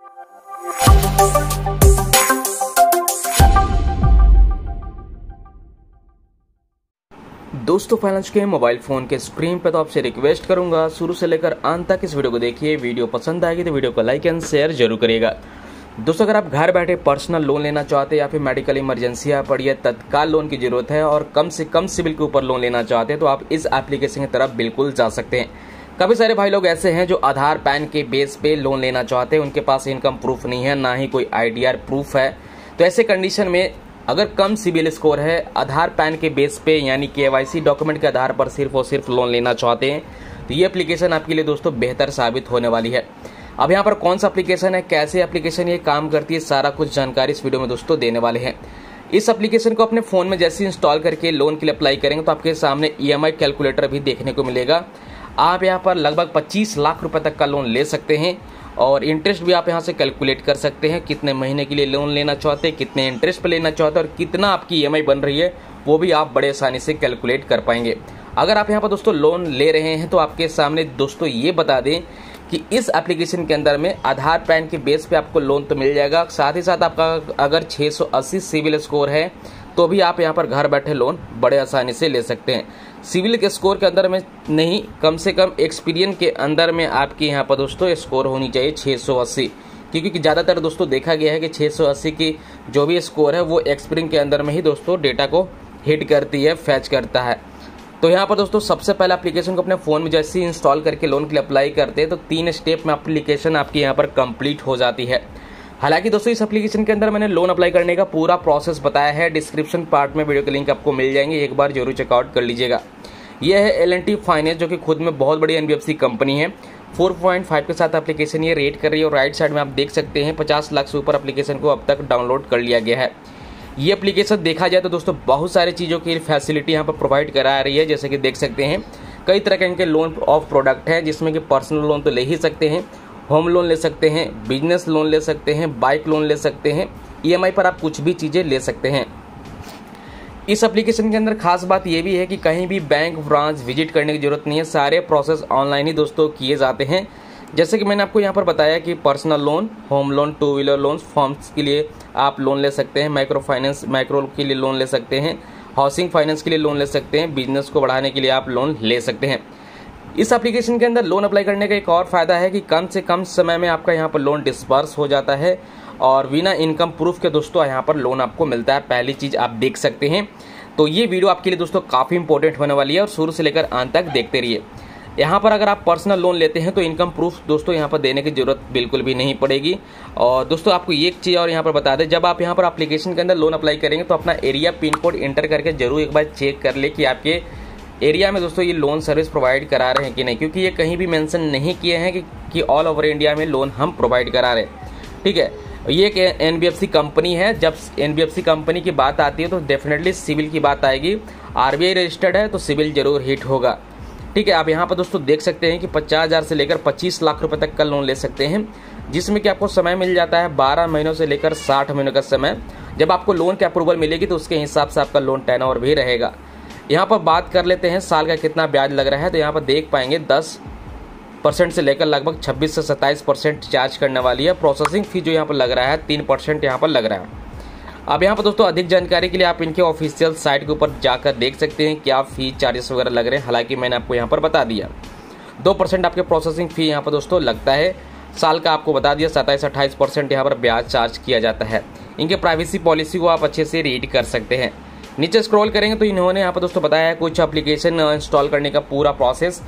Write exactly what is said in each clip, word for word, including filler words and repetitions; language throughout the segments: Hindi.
दोस्तों, फाइनेंस के मोबाइल फोन के स्क्रीन पे तो आपसे रिक्वेस्ट करूंगा शुरू से लेकर अंत तक इस वीडियो को देखिए। वीडियो पसंद आएगी तो वीडियो को लाइक एंड शेयर जरूर करिएगा। दोस्तों, अगर आप घर बैठे पर्सनल लोन लेना चाहते हैं या फिर मेडिकल इमरजेंसी आ पड़ी है, तत्काल लोन की जरूरत है और कम से कम सिबिल के ऊपर लोन लेना चाहते हैं तो आप इस एप्लीकेशन की तरफ बिल्कुल जा सकते हैं। काफ़ी सारे भाई लोग ऐसे हैं जो आधार पैन के बेस पे लोन लेना चाहते हैं, उनके पास इनकम प्रूफ नहीं है, ना ही कोई आईडीआर प्रूफ है। तो ऐसे कंडीशन में अगर कम सिबिल स्कोर है, आधार पैन के बेस पे यानी केवाईसी डॉक्यूमेंट के आधार पर सिर्फ और सिर्फ लोन लेना चाहते हैं तो ये एप्लीकेशन आपके लिए दोस्तों बेहतर साबित होने वाली है। अब यहाँ पर कौन सा एप्लीकेशन है, कैसे एप्लीकेशन ये काम करती है, सारा कुछ जानकारी इस वीडियो में दोस्तों देने वाले हैं। इस एप्लीकेशन को अपने फ़ोन में जैसे इंस्टॉल करके लोन के लिए अप्लाई करेंगे तो आपके सामने ईएमआई कैलकुलेटर भी देखने को मिलेगा। आप यहाँ पर लगभग पच्चीस लाख रुपए तक का लोन ले सकते हैं और इंटरेस्ट भी आप यहाँ से कैलकुलेट कर सकते हैं। कितने महीने के लिए लोन लेना चाहते हैं, कितने इंटरेस्ट पे लेना चाहते हैं और कितना आपकी ईएमआई बन रही है वो भी आप बड़े आसानी से कैलकुलेट कर पाएंगे। अगर आप यहाँ पर दोस्तों लोन ले रहे हैं तो आपके सामने दोस्तों ये बता दें कि इस एप्लीकेशन के अंदर में आधार पैन के बेस पे आपको लोन तो मिल जाएगा, साथ ही साथ आपका अगर छह सौ अस्सी सिविल स्कोर है तो भी आप यहाँ पर घर बैठे लोन बड़े आसानी से ले सकते हैं। सिविल के स्कोर के अंदर में नहीं, कम से कम एक्सपीरियंस के अंदर में आपके यहाँ पर दोस्तों स्कोर होनी चाहिए छह सौ अस्सी, क्योंकि ज़्यादातर दोस्तों देखा गया है कि छह सौ अस्सी की जो भी स्कोर है वो एक्सपीरियंस के अंदर में ही दोस्तों डेटा को हिट करती है, फैच करता है। तो यहाँ पर दोस्तों सबसे पहले एप्लीकेशन को अपने फ़ोन में जैसे ही इंस्टॉल करके लोन के लिए अप्लाई करते हैं तो तीन स्टेप में एप्लीकेशन आपकी यहाँ पर कंप्लीट हो जाती है। हालांकि दोस्तों इस एप्लीकेशन के अंदर मैंने लोन अप्लाई करने का पूरा प्रोसेस बताया है, डिस्क्रिप्शन पार्ट में वीडियो के लिंक आपको मिल जाएंगे, एक बार जरूर चेकआउट कर लीजिएगा। यह है एल एंड टी फाइनेंस जो कि खुद में बहुत बड़ी एनबीएफसी कंपनी है। चार पॉइंट पाँच के साथ एप्लीकेशन ये रेट कर रही है और राइट साइड में आप देख सकते हैं पचास लाख से ऊपर एप्लीकेशन को अब तक डाउनलोड कर लिया गया है। ये एप्लीकेशन देखा जाए तो दोस्तों बहुत सारी चीज़ों की फैसिलिटी यहाँ पर प्रोवाइड करा रही है, जैसे कि देख सकते हैं कई तरह के इनके लोन ऑफ प्रोडक्ट हैं जिसमें कि पर्सनल लोन तो ले ही सकते हैं, होम लोन ले सकते हैं, बिजनेस लोन ले सकते हैं, बाइक लोन ले सकते हैं, ईएमआई पर आप कुछ भी चीज़ें ले सकते हैं। इस एप्लीकेशन के अंदर खास बात यह भी है कि कहीं भी बैंक ब्रांच विजिट करने की जरूरत नहीं है, सारे प्रोसेस ऑनलाइन ही दोस्तों किए जाते हैं। जैसे कि मैंने आपको यहाँ पर बताया कि personal loan, home loan, two wheeler loan, forms के लिए आप लोन ले सकते हैं, माइक्रो फाइनेंस माइक्रो के लिए लोन ले सकते हैं, हाउसिंग फाइनेंस के लिए लोन ले सकते हैं, बिजनेस को बढ़ाने के लिए आप लोन ले सकते हैं। इस एप्लीकेशन के अंदर लोन अप्लाई करने का एक और फायदा है कि कम से कम समय में आपका यहाँ पर लोन डिस्पर्स हो जाता है और बिना इनकम प्रूफ के दोस्तों यहाँ पर लोन आपको मिलता है। पहली चीज़ आप देख सकते हैं। तो ये वीडियो आपके लिए दोस्तों काफ़ी इंपॉर्टेंट होने वाली है और शुरू से लेकर अंत तक देखते रहिए। यहाँ पर अगर आप पर्सनल लोन लेते हैं तो इनकम प्रूफ दोस्तों यहाँ पर देने की जरूरत बिल्कुल भी नहीं पड़ेगी। और दोस्तों आपको एक चीज़ और यहाँ पर बता दें, जब आप यहाँ पर एप्लीकेशन के अंदर लोन अप्लाई करेंगे तो अपना एरिया पिन कोड इंटर करके जरूर एक बार चेक कर ले कि आपके एरिया में दोस्तों ये लोन सर्विस प्रोवाइड करा रहे हैं कि नहीं, क्योंकि ये कहीं भी मेंशन नहीं किए हैं कि, कि ऑल ओवर इंडिया में लोन हम प्रोवाइड करा रहे हैं। ठीक है, ये एक एनबीएफसी कंपनी है। जब एनबीएफसी कंपनी की बात आती है तो डेफिनेटली सिविल की बात आएगी। आरबीआई रजिस्टर्ड है तो सिविल जरूर हिट होगा। ठीक है, आप यहाँ पर दोस्तों देख सकते हैं कि पचास हज़ार से लेकर पच्चीस लाख रुपए तक का लोन ले सकते हैं, जिसमें कि आपको समय मिल जाता है बारह महीनों से लेकर साठ महीनों का समय। जब आपको लोन की अप्रूवल मिलेगी तो उसके हिसाब से आपका लोन टेनओवर भी रहेगा। यहाँ पर बात कर लेते हैं साल का कितना ब्याज लग रहा है, तो यहाँ पर देख पाएंगे दस परसेंट से लेकर लगभग छब्बीस से सत्ताईस परसेंट चार्ज करने वाली है। प्रोसेसिंग फी जो यहाँ पर लग रहा है तीन परसेंट यहाँ पर लग रहा है। अब यहाँ पर दोस्तों अधिक जानकारी के लिए आप इनके ऑफिशियल साइट के ऊपर जाकर देख सकते हैं क्या फी चार्जेस वगैरह लग रहे हैं। हालांकि मैंने आपको यहाँ पर बता दिया दो परसेंट आपके प्रोसेसिंग फी यहाँ पर दोस्तों लगता है। साल का आपको बता दिया सत्ताईस अट्ठाईस परसेंट यहाँ पर ब्याज चार्ज किया जाता है। इनके प्राइवेसी पॉलिसी को आप अच्छे से रीड कर सकते हैं। नीचे स्क्रॉल करेंगे तो इन्होंने यहाँ पर दोस्तों बताया है कुछ एप्लीकेशन इंस्टॉल करने का पूरा प्रोसेस।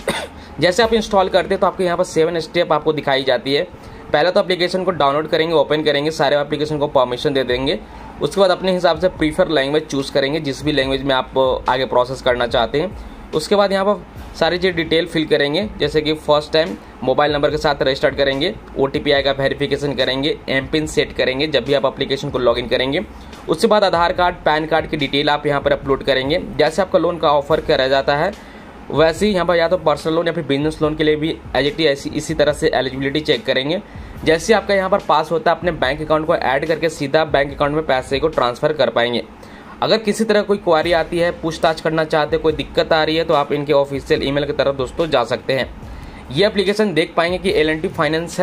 जैसे आप इंस्टॉल करते हैं तो आपको यहाँ पर सेवन स्टेप आपको दिखाई जाती है। पहले तो एप्लीकेशन को डाउनलोड करेंगे, ओपन करेंगे, सारे एप्लीकेशन को परमिशन दे देंगे। उसके बाद अपने हिसाब से प्रीफर लैंग्वेज चूज़ करेंगे, जिस भी लैंग्वेज में आप आगे प्रोसेस करना चाहते हैं। उसके बाद यहाँ पर सारी चीज़ डिटेल फिल करेंगे, जैसे कि फर्स्ट टाइम मोबाइल नंबर के साथ रजिस्टर्ड करेंगे, ओटीपी आएगा, वेरिफिकेशन करेंगे, एम पिन सेट करेंगे जब भी आप एप्लीकेशन को लॉगिन करेंगे। उसके बाद आधार कार्ड, पैन कार्ड की डिटेल आप यहाँ पर अपलोड करेंगे। जैसे आपका लोन का ऑफर किया जाता है वैसे ही यहाँ पर या तो पर्सनल लोन या फिर बिजनेस लोन के लिए भी एज इट ऐसी इसी तरह से एलिजिबिलिटी चेक करेंगे। जैसे आपका यहाँ पर पास होता है अपने बैंक अकाउंट को ऐड करके सीधा बैंक अकाउंट में पैसे को ट्रांसफ़र कर पाएंगे। अगर किसी तरह कोई क्वारी आती है, पूछताछ करना चाहते हैं, कोई दिक्कत आ रही है तो आप इनके ऑफिशियल ईमेल की तरफ दोस्तों जा सकते हैं। ये एप्लीकेशन देख पाएंगे कि एल एंड टी फाइनेंस है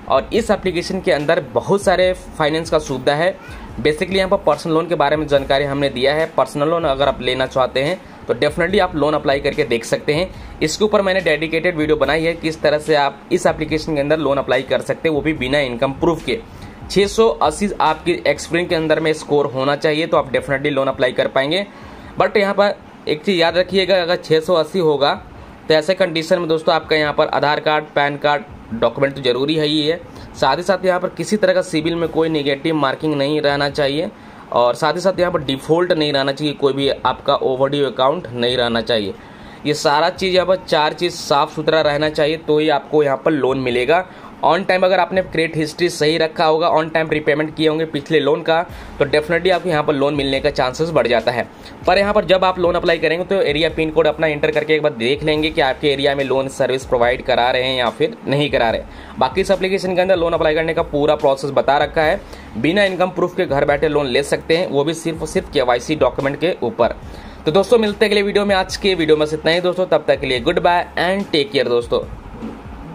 और इस एप्लीकेशन के अंदर बहुत सारे फाइनेंस का सुविधा है। बेसिकली यहाँ पर पर्सनल लोन के बारे में जानकारी हमने दिया है। पर्सनल लोन अगर आप लेना चाहते हैं तो डेफिनेटली आप लोन अप्लाई करके देख सकते हैं। इसके ऊपर मैंने डेडिकेटेड वीडियो बनाई है किस तरह से आप इस एप्लीकेशन के अंदर लोन अप्लाई कर सकते हैं, वो भी बिना इनकम प्रूफ के। छह सौ अस्सी आपकी एक्सपीरियंस के अंदर में स्कोर होना चाहिए तो आप डेफिनेटली लोन अप्लाई कर पाएंगे। बट यहाँ पर एक चीज़ याद रखिएगा, अगर छह सौ अस्सी होगा तो ऐसे कंडीशन में दोस्तों आपका यहाँ पर Aadhaar card, PAN card document तो जरूरी है ही है। साथ ही साथ यहाँ पर किसी तरह का सिविल में कोई नेगेटिव मार्किंग नहीं रहना चाहिए और साथ ही साथ यहाँ पर डिफ़ॉल्ट नहीं रहना चाहिए, कोई भी आपका ओवरड्यू अकाउंट नहीं रहना चाहिए। ये सारा चीज़ यहाँ पर चार चीज़ साफ सुथरा रहना चाहिए तो ही आपको यहाँ पर लोन मिलेगा। ऑन टाइम अगर आपने क्रेडिट हिस्ट्री सही रखा होगा, ऑन टाइम रिपेमेंट किए होंगे पिछले लोन का, तो डेफिनेटली आपको यहाँ पर लोन मिलने का चांसेस बढ़ जाता है। पर यहाँ पर जब आप लोन अप्लाई करेंगे तो एरिया पिन कोड अपना इंटर करके एक बार देख लेंगे कि आपके एरिया में लोन सर्विस प्रोवाइड करा रहे हैं या फिर नहीं करा रहे। बाकी इस एप्लीकेशन के अंदर लोन अप्लाई करने का पूरा प्रोसेस बता रखा है। बिना इनकम प्रूफ के घर बैठे लोन ले सकते हैं, वो भी सिर्फ और सिर्फ केवाईसी डॉक्यूमेंट के ऊपर। तो दोस्तों मिलते हैं अगले वीडियो में। आज के वीडियो में इतना ही दोस्तों, तब तक के लिए good bye and take care दोस्तों।